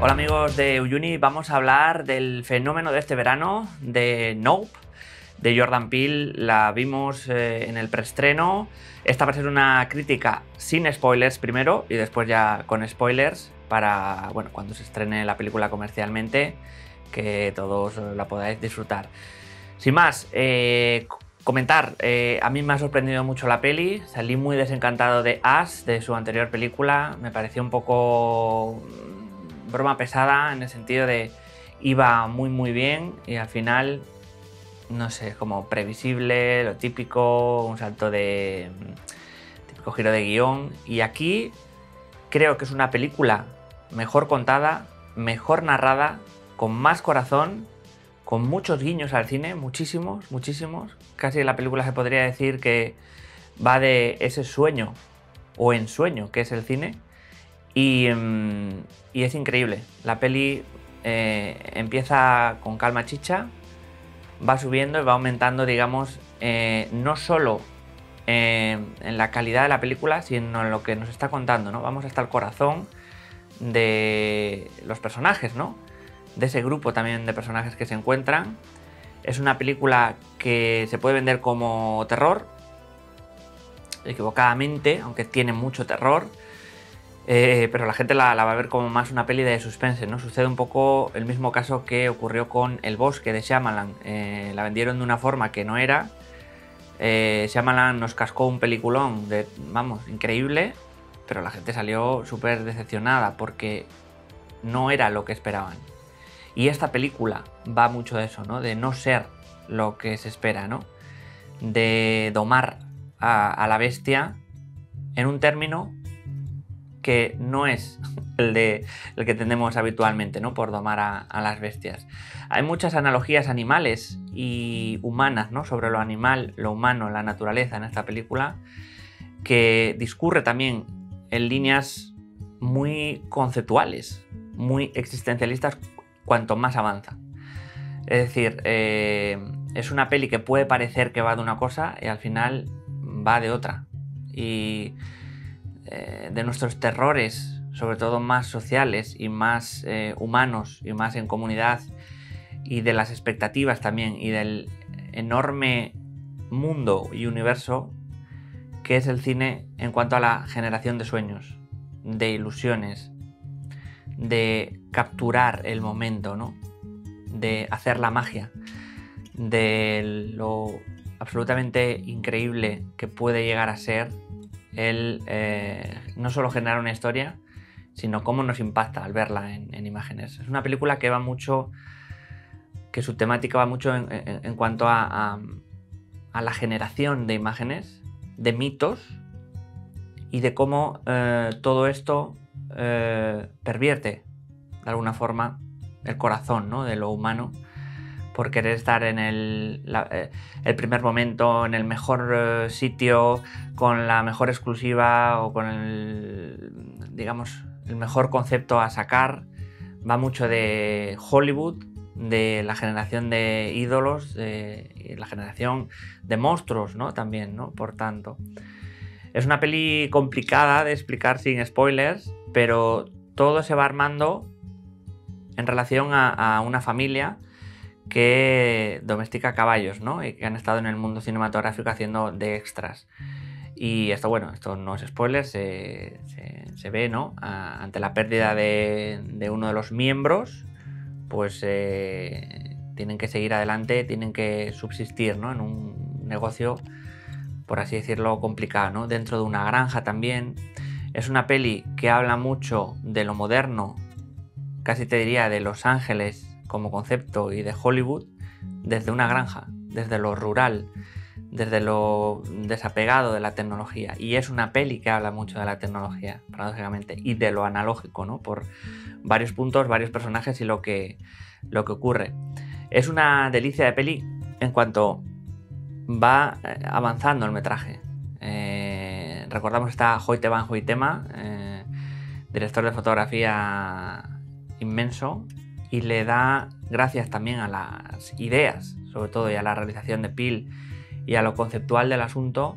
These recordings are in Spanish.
Hola amigos de Uyuni, vamos a hablar del fenómeno de este verano, de Nope, de Jordan Peele. La vimos en el preestreno. Esta va a ser una crítica sin spoilers primero y después ya con spoilers para, bueno, cuando se estrene la película comercialmente, que todos la podáis disfrutar. Sin más, comentar, a mí me ha sorprendido mucho la peli, salí muy desencantado de Us, de su anterior película, me pareció un poco broma pesada en el sentido de iba muy bien y al final, no sé, como previsible, lo típico, un salto de típico giro de guión. Y aquí creo que es una película mejor contada, mejor narrada, con más corazón, con muchos guiños al cine, muchísimos. Casi la película se podría decir que va de ese sueño o ensueño que es el cine. Y es increíble. La peli empieza con calma chicha, va subiendo y va aumentando, digamos, no solo en la calidad de la película, sino en lo que nos está contando, ¿no? Vamos hasta el corazón de los personajes, ¿no? De ese grupo también de personajes que se encuentran. Es una película que se puede vender como terror, equivocadamente, aunque tiene mucho terror. Pero la gente la va a ver como más una peli de suspense, ¿no? Sucede un poco el mismo caso que ocurrió con El Bosque de Shyamalan. La vendieron de una forma que no era. Shyamalan nos cascó un peliculón vamos, increíble, pero la gente salió súper decepcionada porque no era lo que esperaban. Y esta película va mucho de eso, ¿no? De no ser lo que se espera, ¿no? De domar a la bestia en un término que no es el que tenemos habitualmente, ¿no? Por domar a las bestias. Hay muchas analogías animales y humanas, ¿no? Sobre lo animal, lo humano, la naturaleza en esta película, que discurre también en líneas muy conceptuales, muy existencialistas cuanto más avanza. Es decir, es una peli que puede parecer que va de una cosa y al final va de otra. Y de nuestros terrores, sobre todo más sociales y más humanos y más en comunidad, y de las expectativas también y del enorme mundo y universo que es el cine en cuanto a la generación de sueños, de ilusiones, de capturar el momento, ¿no? De hacer la magia, de lo absolutamente increíble que puede llegar a ser el no solo generar una historia, sino cómo nos impacta al verla en imágenes. Es una película que va mucho, que su temática va mucho en cuanto a la generación de imágenes, de mitos y de cómo todo esto pervierte de alguna forma el corazón, ¿no? De lo humano, por querer estar en el primer momento, en el mejor sitio, con la mejor exclusiva o con digamos, el mejor concepto a sacar. Va mucho de Hollywood, de la generación de ídolos, de la generación de monstruos, ¿no? También, ¿no? Por tanto, es una peli complicada de explicar sin spoilers, pero todo se va armando en relación a una familia que domestica caballos, ¿no? Y que han estado en el mundo cinematográfico haciendo de extras. Y esto, bueno, esto no es spoiler, se ve, ¿no? Ante la pérdida de uno de los miembros, pues tienen que seguir adelante, tienen que subsistir, ¿no? En un negocio, por así decirlo, complicado, ¿no? Dentro de una granja también. Es una peli que habla mucho de lo moderno, casi te diría de Los Ángeles como concepto y de Hollywood, desde una granja, desde lo rural, desde lo desapegado de la tecnología. Y es una peli que habla mucho de la tecnología, paradójicamente, y de lo analógico, ¿no? Por varios puntos, varios personajes y lo que ocurre. Es una delicia de peli en cuanto va avanzando el metraje. Recordamos está Hoyte van Hoytema, director de fotografía inmenso, y le da, gracias también a las ideas, sobre todo, y a la realización de Peele y a lo conceptual del asunto,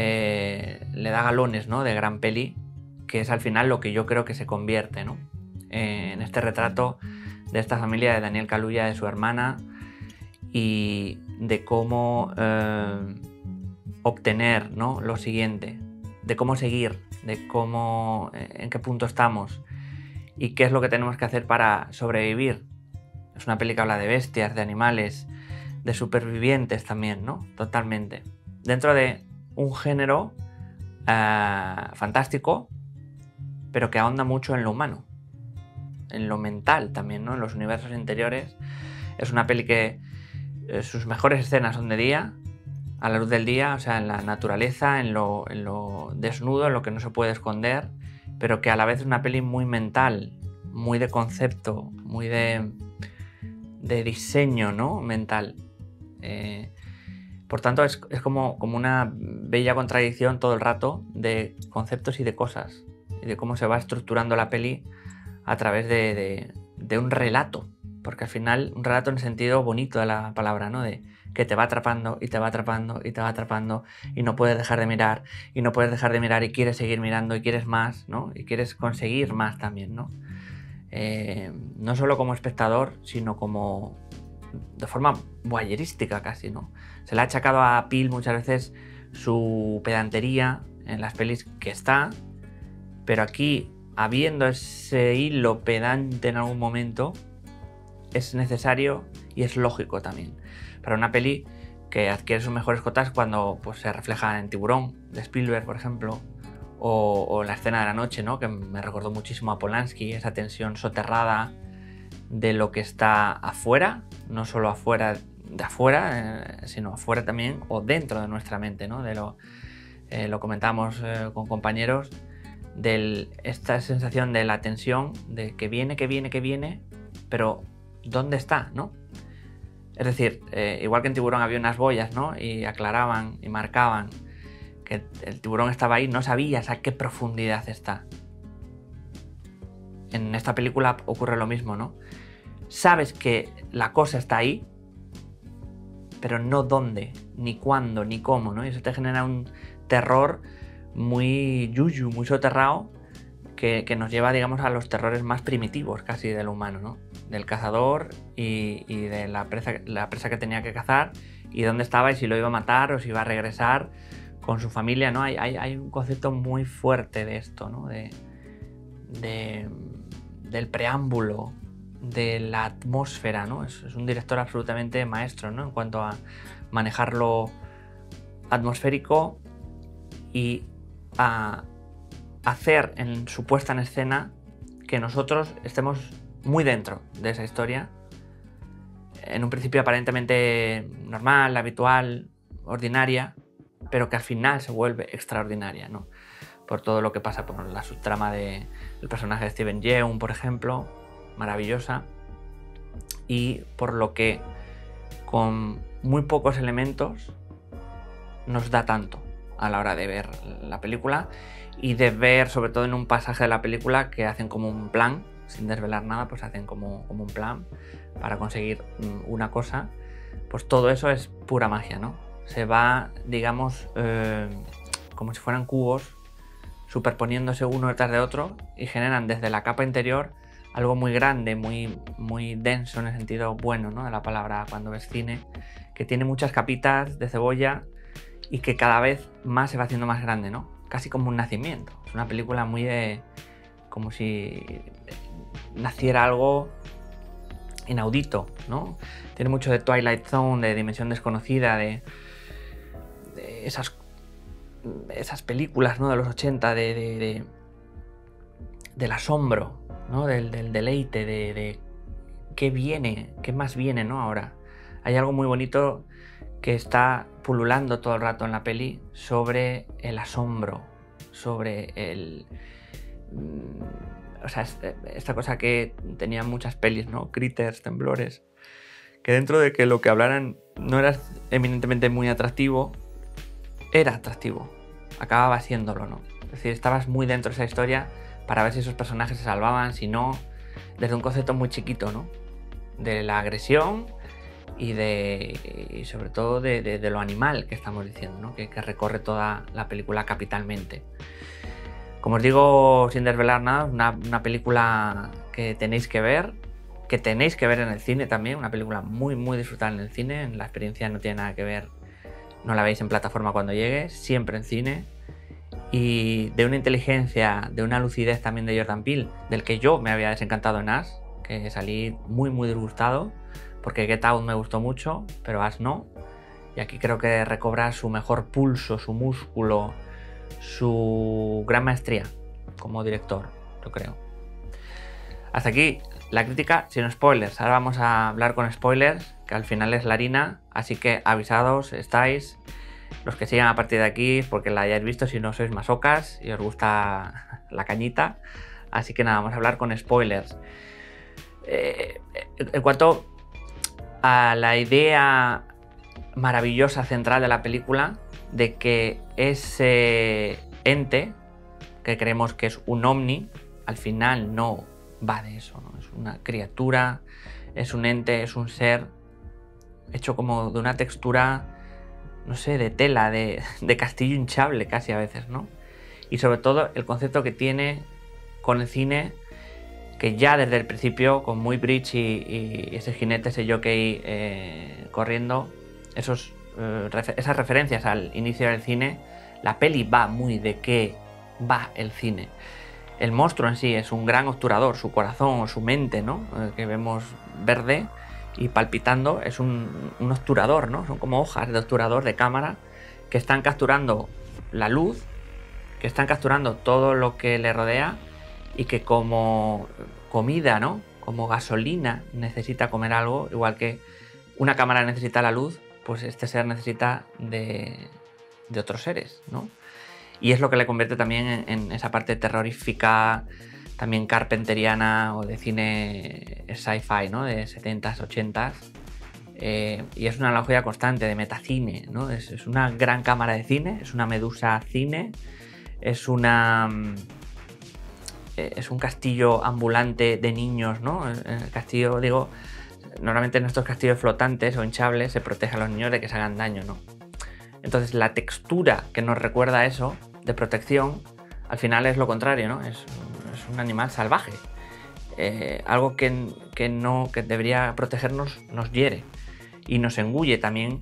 le da galones, ¿no? De gran peli, que es al final lo que yo creo que se convierte, ¿no? en este retrato de esta familia de Daniel Kaluuya, de su hermana, y de cómo obtener, ¿no?, lo siguiente, de cómo seguir, de cómo, en qué punto estamos y qué es lo que tenemos que hacer para sobrevivir. Es una peli que habla de bestias, de animales, de supervivientes también, ¿no? Totalmente. Dentro de un género fantástico, pero que ahonda mucho en lo humano, en lo mental también, ¿no?, en los universos interiores. Es una peli que sus mejores escenas son de día, a la luz del día, o sea, en la naturaleza, en lo desnudo, en lo que no se puede esconder, pero que a la vez es una peli muy mental, muy de concepto, muy de diseño, ¿no?, mental. Por tanto, es como una bella contradicción todo el rato de conceptos y de cosas, y de cómo se va estructurando la peli a través de un relato, porque al final un relato en el sentido bonito de la palabra, ¿no?, de que te va atrapando y te va atrapando y te va atrapando y no puedes dejar de mirar y no puedes dejar de mirar y quieres seguir mirando y quieres más, ¿no?, y quieres conseguir más también, ¿no? No solo como espectador, sino como de forma voyerística casi, ¿no? Se le ha achacado a Peele muchas veces su pedantería en las pelis que está, pero aquí, habiendo ese hilo pedante en algún momento, es necesario y es lógico también. Para una peli que adquiere sus mejores cotas cuando pues, se refleja en Tiburón, de Spielberg, por ejemplo, o La escena de la noche, ¿no?, que me recordó muchísimo a Polanski, esa tensión soterrada de lo que está afuera, no solo afuera de afuera, sino afuera también, o dentro de nuestra mente, ¿no? Lo comentamos con compañeros, de esta sensación de la tensión, de que viene, pero ¿dónde está, no? Es decir, igual que en Tiburón había unas boyas, ¿no?, y aclaraban y marcaban que el tiburón estaba ahí, no sabías a qué profundidad está. En esta película ocurre lo mismo, ¿no? Sabes que la cosa está ahí, pero no dónde, ni cuándo, ni cómo, ¿no? Y eso te genera un terror muy yuyu, muy soterrado, que nos lleva, digamos, a los terrores más primitivos casi del humano, ¿no? Del cazador y de la presa que tenía que cazar, y dónde estaba y si lo iba a matar o si iba a regresar con su familia, ¿no? Hay un concepto muy fuerte de esto, ¿no? Del preámbulo, de la atmósfera, ¿no? Es un director absolutamente maestro, ¿no?, en cuanto a manejar lo atmosférico y a hacer en su puesta en escena que nosotros estemos muy dentro de esa historia, en un principio aparentemente normal, habitual, ordinaria, pero que al final se vuelve extraordinaria, ¿no?, por todo lo que pasa por la subtrama del personaje de Steven Yeun, por ejemplo, maravillosa, y por lo que con muy pocos elementos nos da tanto a la hora de ver la película, y de ver sobre todo en un pasaje de la película que hacen como un plan, sin desvelar nada, pues hacen como un plan para conseguir una cosa. Pues todo eso es pura magia, ¿no? Se va, digamos, como si fueran cubos superponiéndose uno detrás de otro y generan desde la capa interior algo muy grande, muy denso en el sentido bueno, ¿no?, de la palabra cuando ves cine, que tiene muchas capitas de cebolla y que cada vez más se va haciendo más grande, ¿no? Casi como un nacimiento. Es una película muy de... como si naciera algo inaudito, ¿no? Tiene mucho de Twilight Zone, de Dimensión Desconocida, de esas películas, ¿no?, de los 80, del asombro, ¿no?, del deleite, de qué viene, qué más viene, ¿no?, ahora. Hay algo muy bonito que está pululando todo el rato en la peli sobre el asombro, sobre o sea, esta cosa que tenían muchas pelis, ¿no?, Critters, Temblores, que dentro de que lo que hablaran no era eminentemente muy atractivo, era atractivo, acababa siéndolo, ¿no? Es decir, estabas muy dentro de esa historia para ver si esos personajes se salvaban, si no, desde un concepto muy chiquito, ¿no?, de la agresión y sobre todo de lo animal que estamos diciendo, ¿no?, que recorre toda la película capitalmente. Como os digo, sin desvelar nada, una película que tenéis que ver en el cine también, una película muy muy disfrutable en el cine, la experiencia no tiene nada que ver, no la veis en plataforma cuando llegue, siempre en cine, y de una inteligencia, de una lucidez también de Jordan Peele, del que yo me había desencantado en Us, que salí muy muy disgustado, porque Get Out me gustó mucho, pero Us no, y aquí creo que recobra su mejor pulso, su músculo, su gran maestría como director, yo creo. Hasta aquí la crítica sin spoilers. Ahora vamos a hablar con spoilers, que al final es la harina, así que avisados estáis. Los que sigan a partir de aquí, porque la hayáis visto, si no sois masocas y os gusta la cañita. Así que nada, vamos a hablar con spoilers. En cuanto a la idea maravillosa central de la película, de que ese ente, que creemos que es un ovni, al final no va de eso, ¿no? Es una criatura, es un ente, es un ser hecho como de una textura, no sé, de tela, de castillo hinchable casi a veces, ¿no? Y sobre todo el concepto que tiene con el cine, que ya desde el principio, con Muy Bridge y ese jinete, ese jockey corriendo, esas referencias al inicio del cine, la peli va muy de qué va el cine. El monstruo en sí es un gran obturador, su corazón o su mente, ¿no? Que vemos verde y palpitando, es un obturador, ¿no? Son como hojas de obturador de cámara que están capturando la luz, que están capturando todo lo que le rodea y que como comida, ¿no? Como gasolina necesita comer algo, igual que una cámara necesita la luz, pues este ser necesita de otros seres, ¿no? Y es lo que le convierte también en esa parte terrorífica, también carpenteriana o de cine sci-fi, ¿no? De 70s, 80s. Y es una analogía constante de metacine, ¿no? Es una gran cámara de cine, es una medusa cine, es un castillo ambulante de niños, ¿no? El castillo, digo, normalmente en estos castillos flotantes o hinchables se protege a los niños de que se hagan daño, ¿no? Entonces la textura que nos recuerda a eso, de protección, al final es lo contrario, ¿no? Es un animal salvaje. Algo que debería protegernos nos hiere y nos engulle también,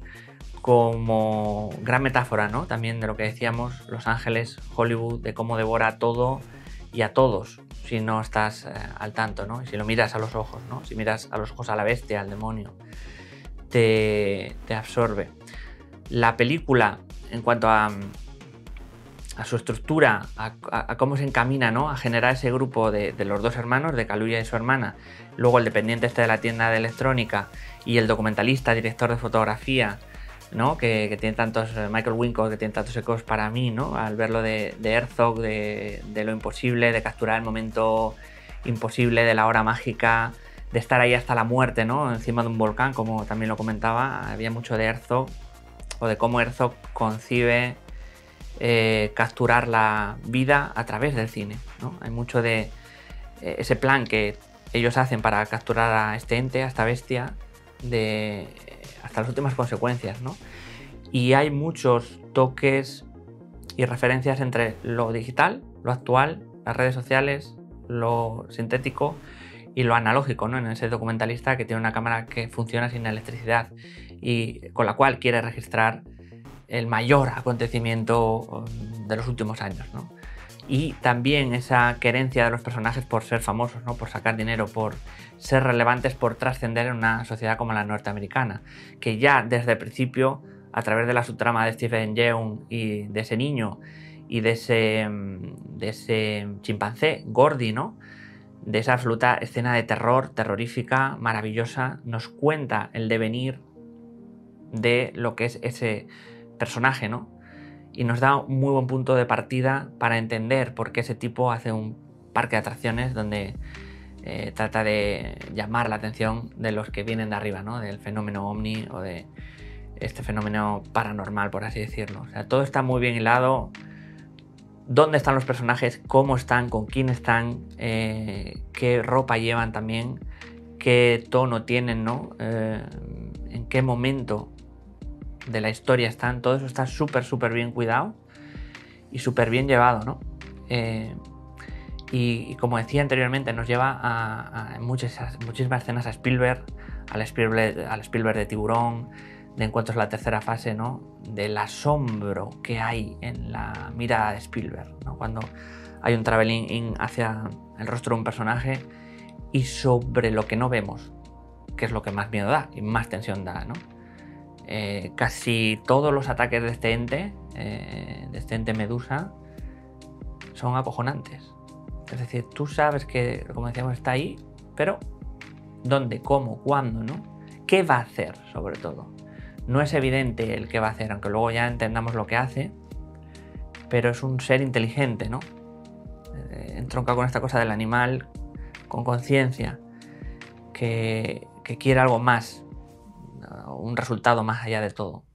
como gran metáfora, ¿no? También de lo que decíamos, Los Ángeles, Hollywood, de cómo devora todo y a todos si no estás al tanto, ¿no? Y si lo miras a los ojos, ¿no? Si miras a los ojos a la bestia, al demonio, te absorbe. La película, en cuanto a su estructura, a cómo se encamina, ¿no? A generar ese grupo de los dos hermanos, de Kaluuya y su hermana, luego el dependiente de la tienda de electrónica y el documentalista, director de fotografía, ¿no? Que tiene tantos, Michael Wincott, que tiene tantos ecos para mí, ¿no? Al verlo de Herzog, de lo imposible, de capturar el momento imposible, de la hora mágica, de estar ahí hasta la muerte, ¿no? Encima de un volcán, como también lo comentaba, había mucho de Herzog, o de cómo Herzog concibe capturar la vida a través del cine, ¿no? Hay mucho de ese plan que ellos hacen para capturar a este ente, a esta bestia, hasta las últimas consecuencias, ¿no? Y hay muchos toques y referencias entre lo digital, lo actual, las redes sociales, lo sintético y lo analógico, ¿no? En ese documentalista que tiene una cámara que funciona sin electricidad y con la cual quiere registrar el mayor acontecimiento de los últimos años, ¿no? Y también esa querencia de los personajes por ser famosos, ¿no? Por sacar dinero, por ser relevantes, por trascender en una sociedad como la norteamericana, que ya desde el principio, a través de la subtrama de Stephen Yeun y de ese niño y de ese chimpancé, Gordy, ¿no? De esa absoluta escena de terror, terrorífica, maravillosa, nos cuenta el devenir de lo que es ese personaje, ¿no? Y nos da un muy buen punto de partida para entender por qué ese tipo hace un parque de atracciones donde trata de llamar la atención de los que vienen de arriba, ¿no? Del fenómeno ovni o de este fenómeno paranormal, por así decirlo. O sea, todo está muy bien hilado. ¿Dónde están los personajes? ¿Cómo están? ¿Con quién están? ¿Qué ropa llevan también? ¿Qué tono tienen, ¿no? ¿En qué momento de la historia están? Todo eso está súper bien cuidado y súper bien llevado, ¿no? Y como decía anteriormente, nos lleva a muchísimas escenas a Spielberg, al Spielberg de Tiburón, de Encuentros en la tercera fase, ¿no? Del asombro que hay en la mirada de Spielberg, ¿no? Cuando hay un traveling in hacia el rostro de un personaje y sobre lo que no vemos, que es lo que más miedo da y más tensión da, ¿no? Casi todos los ataques de este ente Medusa, son acojonantes. Es decir, tú sabes que, como decíamos, está ahí, pero ¿dónde? ¿Cómo? ¿Cuándo? ¿No? ¿Qué va a hacer, sobre todo? No es evidente el qué va a hacer, aunque luego ya entendamos lo que hace, pero es un ser inteligente, ¿no? Entronca con esta cosa del animal, con conciencia, que quiere algo más, un resultado más allá de todo.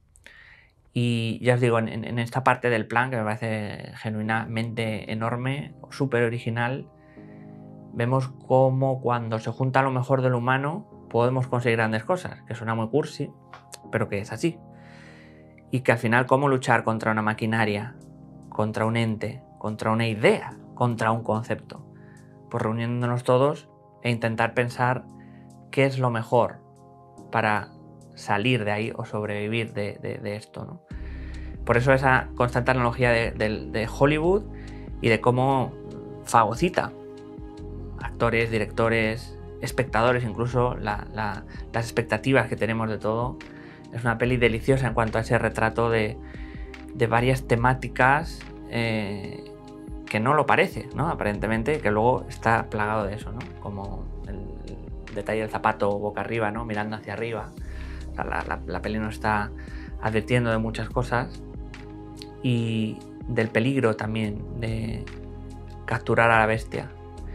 Y ya os digo, en esta parte del plan, que me parece genuinamente enorme, súper original, vemos cómo cuando se junta lo mejor del humano podemos conseguir grandes cosas, que suena muy cursi, pero que es así. Y que al final cómo luchar contra una maquinaria, contra un ente, contra una idea, contra un concepto. Pues reuniéndonos todos e intentar pensar qué es lo mejor para salir de ahí o sobrevivir de esto, ¿no? Por eso esa constante analogía de Hollywood y de cómo fagocita actores, directores, espectadores, incluso las expectativas que tenemos de todo. Es una peli deliciosa en cuanto a ese retrato de varias temáticas que no lo parece, ¿no? Aparentemente, que luego está plagado de eso, ¿no? Como el detalle del zapato boca arriba, ¿no? Mirando hacia arriba. O sea, la peli nos está advirtiendo de muchas cosas y del peligro también de capturar a la bestia,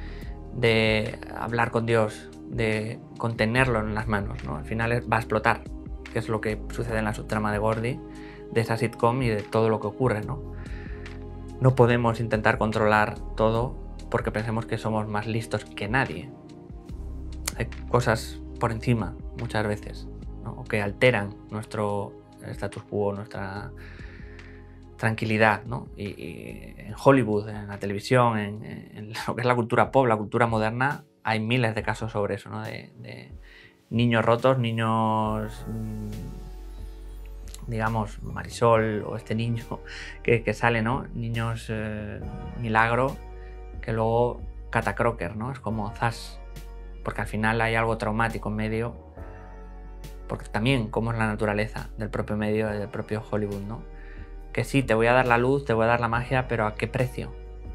de hablar con Dios, de contenerlo en las manos, ¿no? Al final va a explotar, que es lo que sucede en la subtrama de Gordy, de esa sitcom y de todo lo que ocurre, ¿no? No podemos intentar controlar todo porque pensemos que somos más listos que nadie. Hay cosas por encima muchas veces, ¿no? Que alteran nuestro status quo, nuestra tranquilidad, ¿no? Y en Hollywood, en la televisión, en lo que es la cultura pop, la cultura moderna, hay miles de casos sobre eso, ¿no? De niños rotos, niños, digamos, Marisol o este niño que sale, ¿no? Niños milagro, que luego catacroker, ¿no? Es como zas, porque al final hay algo traumático en medio, porque también como es la naturaleza del propio medio, del propio Hollywood, ¿no? Que sí, te voy a dar la luz, te voy a dar la magia, pero ¿a qué precio?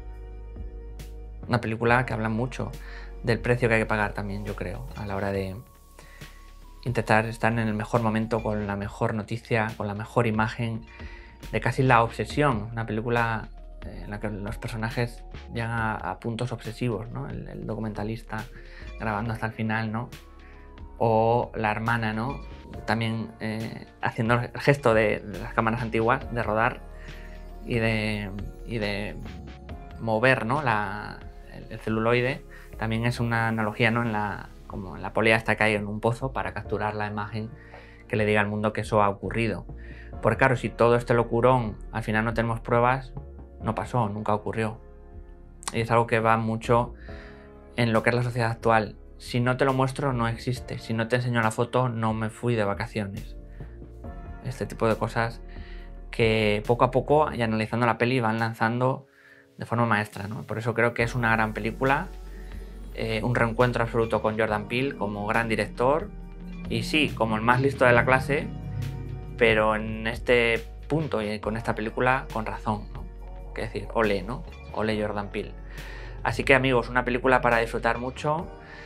Una película que habla mucho del precio que hay que pagar también, yo creo, a la hora de intentar estar en el mejor momento, con la mejor noticia, con la mejor imagen, de casi la obsesión. Una película en la que los personajes llegan a puntos obsesivos, ¿no? El documentalista grabando hasta el final, ¿no? O la hermana, ¿no? También haciendo el gesto de las cámaras antiguas, de rodar y de mover, ¿no? el celuloide. También es una analogía, ¿no? Como en la polea esta que hay en un pozo para capturar la imagen que le diga al mundo que eso ha ocurrido. Porque claro, si todo este locurón al final no tenemos pruebas, no pasó, nunca ocurrió. Y es algo que va mucho en lo que es la sociedad actual. Si no te lo muestro, no existe. Si no te enseño la foto, no me fui de vacaciones. Este tipo de cosas que poco a poco, y analizando la peli, van lanzando de forma maestra, ¿no? Por eso creo que es una gran película, un reencuentro absoluto con Jordan Peele como gran director, y sí, como el más listo de la clase, pero en este punto y con esta película con razón, ¿no? Que decir, ole, ¿no? Ole Jordan Peele. Así que amigos, una película para disfrutar mucho,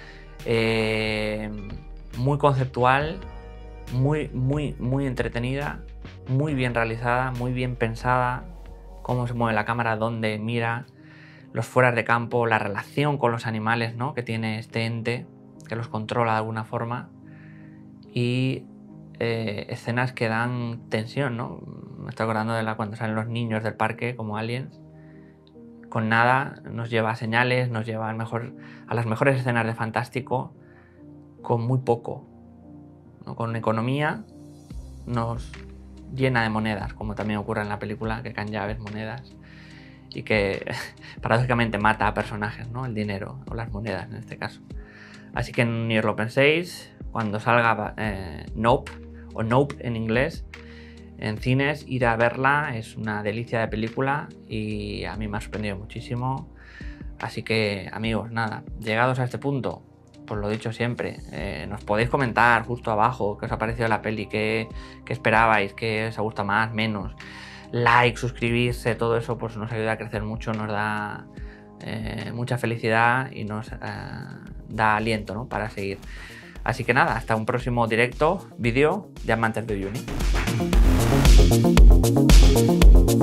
muy conceptual, muy entretenida, muy bien realizada, muy bien pensada, cómo se mueve la cámara, dónde mira, los fueras de campo, la relación con los animales, ¿no? Que tiene este ente, que los controla de alguna forma, y escenas que dan tensión, ¿no? Me estoy acordando de cuando salen los niños del parque como aliens. Con nada nos lleva a señales, nos lleva a las mejores escenas de Fantástico, con muy poco, ¿no? Con economía nos llena de monedas, como también ocurre en la película, que caen llaves, monedas, y que paradójicamente mata a personajes, ¿no? El dinero o las monedas en este caso. Así que ni os lo penséis, cuando salga Nope, o Nope en inglés, en cines, ir a verla, es una delicia de película y a mí me ha sorprendido muchísimo. Así que, amigos, nada, llegados a este punto, pues lo dicho siempre, nos podéis comentar justo abajo qué os ha parecido la peli, qué esperabais, qué os ha gustado más, menos. Like, suscribirse, todo eso pues nos ayuda a crecer mucho, nos da mucha felicidad y nos da aliento, ¿no? Para seguir. Así que nada, hasta un próximo directo, vídeo de Amantes de Uni.